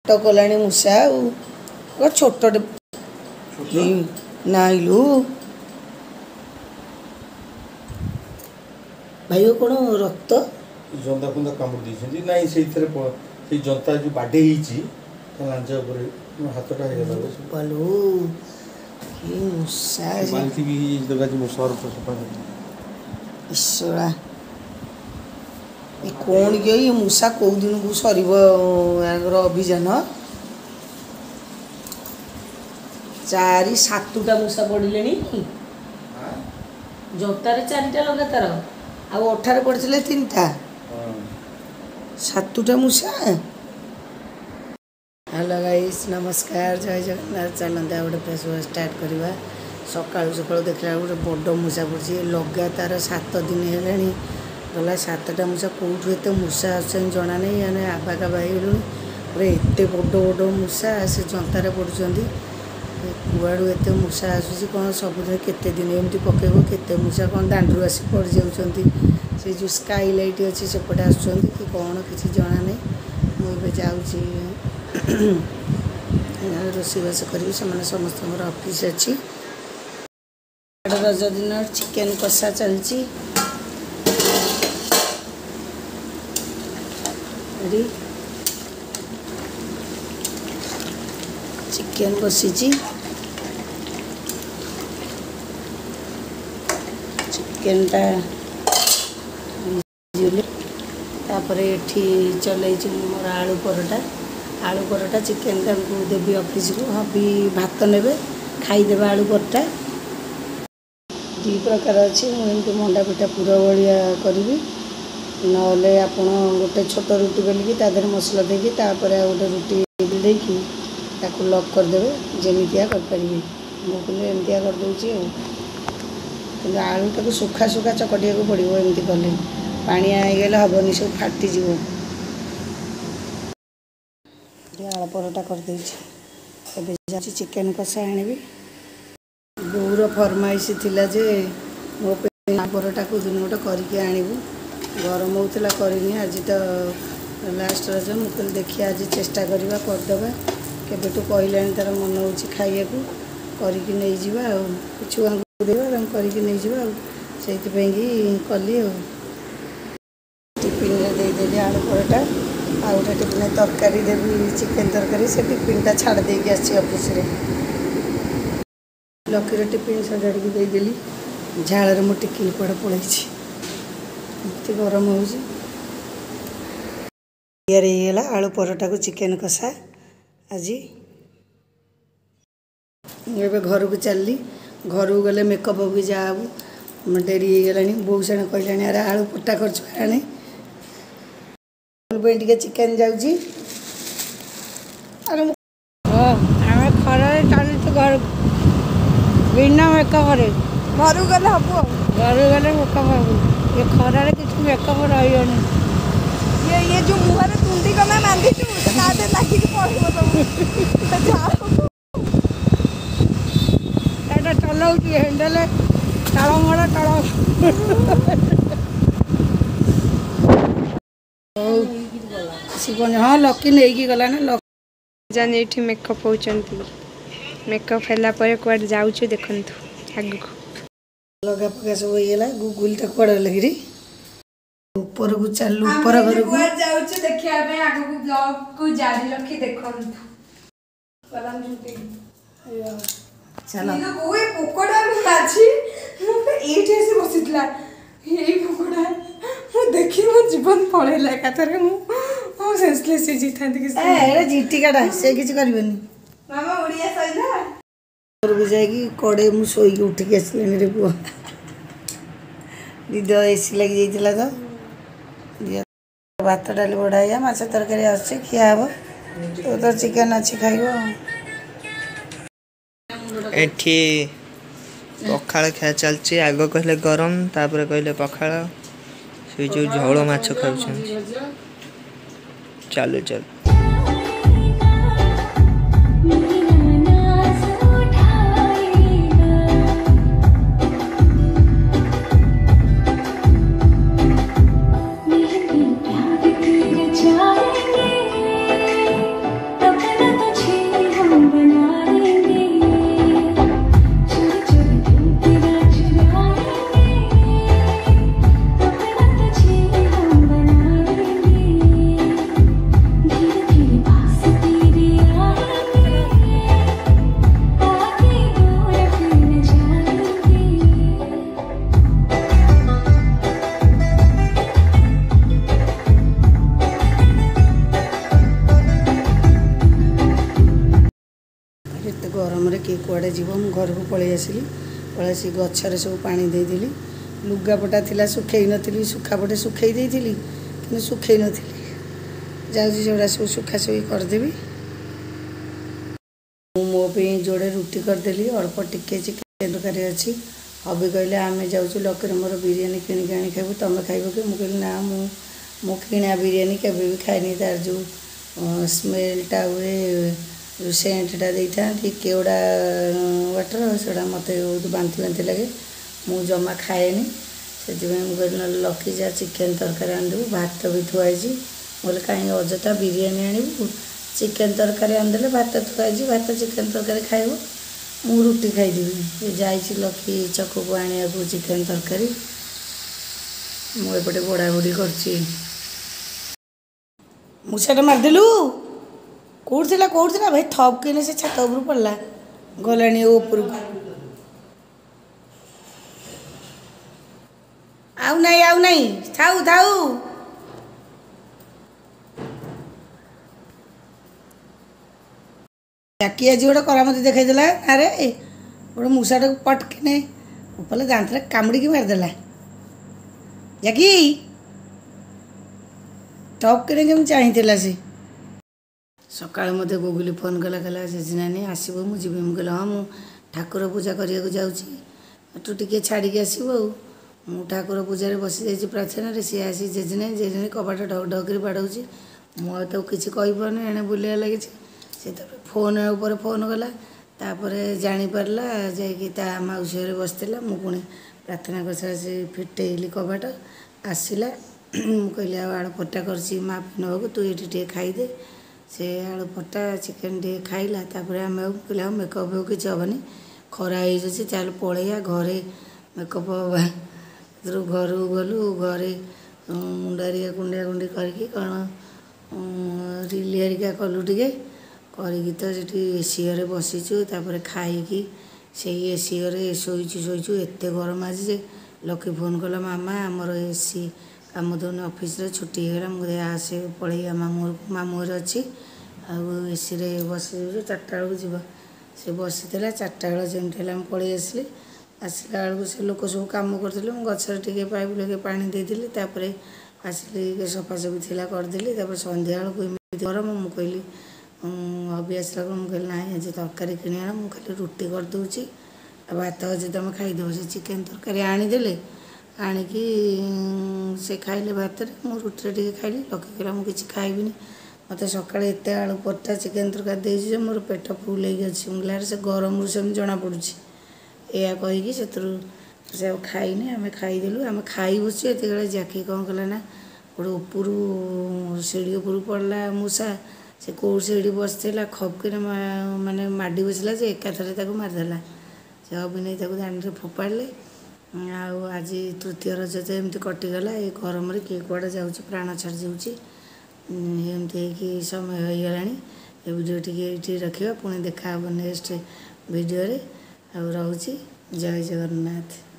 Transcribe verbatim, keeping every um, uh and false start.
टकलाणी मूषा छोट नाइलु भाई कौन रक्त जंता फंदा कामुड़ दी ना से जंता जो बाडे लांजा हाथटा बालू कि मूषा ईश्वरा कौन ये मूषा कौ दिन को सर अभियान चारि सातटा मूषा पड़े जतार चारिटा लगातार आउ अठार पड़े तीन टा सातटा मूषा। हेलो गाइस नमस्कार जय जगन्नाथ चलते गोटे फेस वाश स्टार्ट करवा सका सका देखला गोटे बड़ मूषा पड़ी लगातार सात दिन है गला सातटा मूषा कौटू एत मूषा आस जना नहीं मैंने आबाका बाहर पूरा एत बड़ बड़ मूषा से जंतार पड़ुंट कुआड़ू एत मूषा आसूसी कौन सबुदिन केते दिन एमती पकेब केते मूषा कौन दांडू आसी पड़ जाऊँच से जो स्काई लाइट अच्छी सेपटे आसुँच कि कौन किसी जना नहीं मुझे जाऊँगी रोषेईबास करी से समस्त ऑफिस अच्छी रज दिन चिकेन कषा चलती चिकेन बसी चिकेन टा तापर एठी चल मोर आलू परोटा आलू परोटा चिकेन टा को देवी ऑफिस को हबी भात नेबे खाईदेवे आलू परोटा दी प्रकार अच्छी मुझे मंडा पिठा पूरा भाया करी नले आप गोटे छोट रुटी बेलिकी तादेह मसला देकी तापर गोटे रुटी देकी ताकू लक करदे जमीतिया करें मुझे एमतिया करदे कि आलू टाक सुखा सुखा चकटिया को पड़ो एमती कले पानिया गले हेनी सब फाटीज आलू परोटा करदे चिकेन कषा आनी बोर फरमाइश थिला जे मो परोटा को दिन गोटे करके आणबू गरम होता करनी आज तो लास्ट रज मुझे देखिए आज चेष्टा करवा करदे केबेठू कहला तार मन हो खाइया करके नहीं जावा छुआ को देवा करके नहीं जावा से कली टिफिन देदेली आलू परोटा आ गोटे टिफिन तरकारी देवी चिकेन तरकारी से टिफिन टा छाड़ देकी आसी ऑफिस रे लकीर टिफिन सजाड़ी देदेली झाड़ मो टिकिल पड़े पड़े एमती गरम हो गला आलू परोटा को चिकेन कषा आज ए घर को चलली घर को गले मेकअप भी जाबू डेरी गला बो से कहला अरे आलू परोटा कर टे चिकेन जाऊँगी अरे आम खर चलु घर बिना मेकअप घर गले हबू घर गले मेकअप हबू ये खरार किसी मेकअप रही ये ये जो मुहर तुंडी कला बांधी लगे पड़ो चलाऊ हेंडल तालमड़ तल हाँ लकी नहीं गला ना जान ये मेकअप होती मेकअप है कौन जाऊँ देखु आग को लगा पका सब होगा गुगुल टा कड़ लगी ऊपर को चलू ऊपर घर को जाउछ देखिया पे आगो को ब्लॉग को जारी रखी देखन कलम जुटी चलो ये कोई पोकोडा माची मु पे एठी से बसितला एई पोकोडा मु देखि मो जीवन पळेला कातरे मु ओ सेंसलेस जी थांती कि ए एरे जीटी काडा से किछ करबेनी मामा उड़िया सइला और भी जाएगी कड़े मु सोई उठ के आसलेनी रे बुआ दीदी एसी लगी जाइला तो भात डाली बढ़ाइया माछ तरकारी आसे खिया हे तो तो चिकेन अच्छी खाइब एठी पखाड़ खा चलची आग कहले गरम तापर कहले पखाड़ से जो झोल माछ खाउछन चलो चल गरम किए कड़े जीव मु घर को पलि आसली पलि आसी गचर सब पानी देदेली लुगापटा थिला सुखई नथिली सुखापटे सुखई देइथिली कि सुखई नथिली जाऊँगी जोड़ा सब सुखासुखी करदेवी मो जोड़े रुटी करदेली अल्प टिके चिकेन तरकारी अच्छी हबी कहले आम जाऊँ लकर मोर बिरियानी किणिक आनी खाइबू तुम खाइब कि मुझे ना मु किणा बिरियानी केवे भी खाएनी तार जो स्मेलटा हुए जो सेंटटा देता केवड़ा वाटर से मत बहुत बांति बांति लगे मु जमा खाएनी से कहली लकी जा चिकेन तरकारी आनिदेबू भात भी थुआई बोले कहीं अजथा बिरियानी आणबू चिकेन तरकारी आनिदेले भात थुआई भात चिकेन तरकारी खाइब मु रुटी खाईदेवी जाइए लकी चक को आने को चिकेन तरकारी मुझे बड़ा बुड़ी कर मुसाटा मारदेलु कौट थी कौट थी भाई थप कि से छात उपर पड़ा गलानी उपर को आउ नहीं आउ नहीं थाऊ थाऊ जाकी आज गोटे करामती देखा अरे गोटे मूषाटा पटकिने उपले दांत कामुड़ी मारिदेला जाकी टप कि चाहिए सी सका मत गुगुली फोन कला कहला जेजिनानी आसब मुझे मुझे हाँ मु ठाकुर पूजा करने जाऊँ तू टे छाड़ी आसबू मु ठाकुर पूजा बसी जाइए प्रार्थना सी आसी जेजिना जेजिना कबाट ढक ढक बाड़ाऊँगी मुझे तो किसी कहीपर एणे बुलिया लगी से फोन उपर फोन कला तापर जापारा जा मौसी बसला मु पुणी प्रार्थना कर फिटेली कबाट आसला मु कहली आलू पट्टा कर माँ नबू तू ये टे खाईदे से आलू पट्टा चिकेन टे खाइला तापर आम कहले मेकअप हो किसी हेनी खरा हो चल पलैया घरे मेकअप घर गलु घरे मुंडारिया कुंडिया कुंडी करके कौन रिल हरिका कलु टे करी तो ये एसीरे बसीचु तापर खाई से एसीरे शोचु शोचु एत गरम आज जे लकी फोन कला मामा आमर एसी कम दौन ऑफिस रे छुट्टी होगा मुझे आसे पलैया मामू मामू अच्छी आसी बस चार्टा बेलू जीव से बसी चार्टा बेल जमी पलि आसली आसला बेलू से लोक सब कम करते गचर टे पाइप लगे पा देती तापर आसिली सफासफी थी करदेली सन्ध्या बेलू गरम मु कहली हबी आसला मुझे ना आज तरकारी कि आना मुझे खाली रुटी करदे भात अच्छे तुम खाईदेव से चिकेन तरकारी आनीदे आणिकी से खाइले भात मु रुटी टे खाइली लकी कहला मुझे किसी खाइबी मत सका एत आलू पट्टा चिकेन तरकारी देजी मोर पेट फुल हो से गरम से जना पड़ी या कहीकि से खाईनी आम खाईदेलु आम खाई बसु एत जाकी कौन कला ना गोटे उपर सीढ़ी उपर पड़ला मूषा से कौ सीढ़ी बसला खपकिन माने माड़ी बसला जे एकाथरे मारिदेला से अभिनय दाण्ड फोपाड़े आज तृतीय रज तो एमती कटिगला ये गरम किए कड़े जाऊँ प्राण छाड़ जाऊँगी एमती समय हो गला ये वीडियो टी रखा पुणी देखा नेक्स्ट वीडियो रे आ रोचे जय जगन्नाथ।